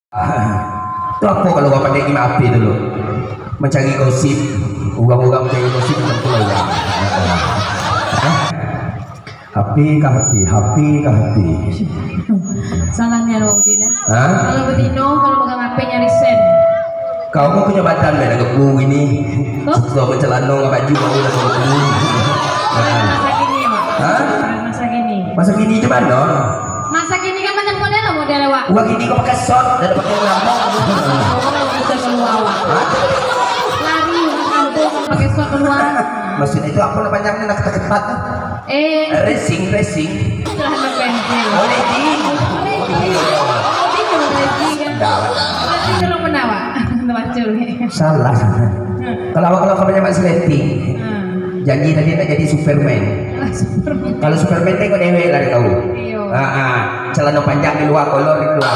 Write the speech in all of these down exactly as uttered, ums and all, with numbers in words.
Itu apa kalau bapak pandai api dulu mencari gosip, uang-uang mencari gosip tentu ya. Happy kah hati, happy kah hati. Salahnya lo Udin ya. Hah? Kalau betino kalau pegang H P nyari sen. Kau mau punya badan ya agak bung ini. Oh? Setelah bercelana nggak baju mau udah kalau bung. Masa gini Pak. Hah? Masa gini. Masa gini itu mana? Masa gini kan banyak model lah model Wak. Uang ini kau pakai short dan pakai lambang. Oh, bisa keluar Wak. Lari kampung pakai short keluar. Maksudnya itu apa namanya nak ketat? Eh, Racing, racing. celana pensil. Oh, racing. Oh, itu racing kan. Racing kalau menawa. Terwacul. Salah. Kalau kalau kamu banyak sleting, Hmm. janji tadi nak jadi Superman. Ah, Superman. Kalau Superman tengok dewe lah kau. Iya. Ah, ah. Celana panjang di luar, kolor di luar.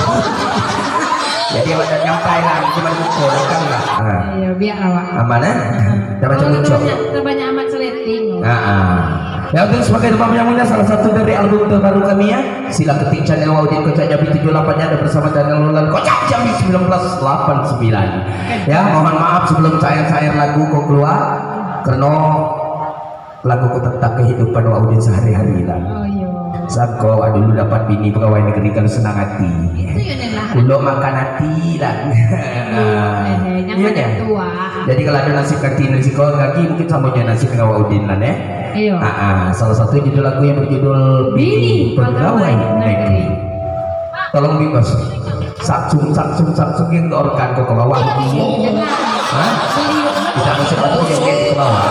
Jadi awak tak nyampai lah, cuma ukur kan lah. Ah. Iya, biar awak. Aman eh? Dah macam Oh, ucap. terbanyak- Terbanyak amat seleting. Ah, ah. Ya untuk sebagai teman yang mulia, salah satu dari album terbaru kami ya. Sila ketik channel Waudin Kocak Jambi tujuh puluh delapan nya ada bersama channel Lulan Kocak Jambi seribu sembilan ratus delapan puluh sembilan. Ya, mohon maaf sebelum cair-cair lagu kau keluar karena lagu kau tentang kehidupan Waudin sehari-hari lah. Oh iya. Saat kau dulu dapat bini pegawai negeri kalau senang hati. Itu ya lah. Ulok makan hati lah. Yang Iya banyak kan? tua. Jadi kalau ada nasib kaki nasi kau kaki mungkin samanya nasib dengan Waudin lah ya. Iya. Ah, ah, salah satu judul lagu yang berjudul Bini Pegawai Negeri. Tolong bebas. Saksung, saksung, saksung yang ke organ ke bawah begini. Jangan. Hah? Beli. Tidak masuk batu yang ke bawah.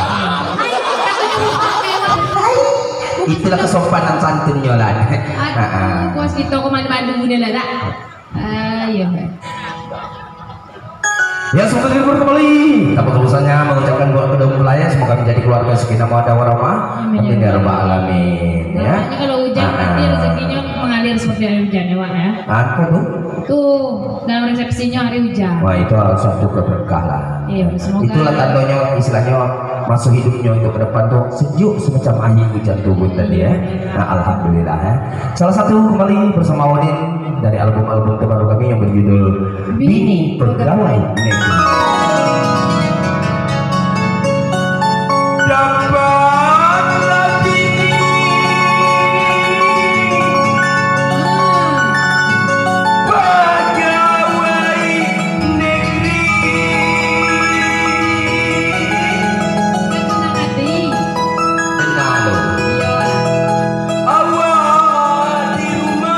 Itulah kesopanan santunnya lah. Ah, ah. Aku kuas kita kemana-mana muda lah tak. Ayo. Ya, semoga dihibur kembali. Tanpa urusannya mengucapkan buat kedua mempelai semoga menjadi keluarga sakinah mawaddah warahmah. Amin ya rabbal alamin. Ya. Makanya kalau hujan nanti rezekinya mengalir seperti air hujan ya Wak ya. Apa tuh? Tuh dalam resepsinya hari hujan. Wah, itu satu keberkahan. Iya, semoga. Itulah tandanya istilahnya masa hidupnya untuk ke depan tuh sejuk semacam angin hujan turun tadi ya. Nah, alhamdulillah ya. Salah satu kembali bersama Waudin dari album-album terbaru kami yang berjudul Bini Pegawai Negeri. Dapatlah bini pegawai negeri. Senang hati. Tenang loh. Iya. Awak di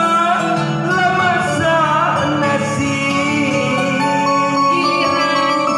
rumah lah masak nasi. Giliran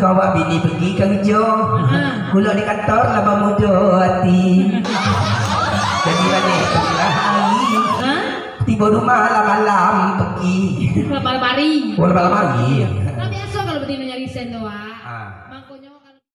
bawa bini pergi kerja. Kula di kantor laba muda hati. Jadi balik pergilah hari. Tiba rumah malam-malam pergi. Malam-malam hari. Malam-malam hari. Nah, biasa kalau betina nyari sen doang. Ah.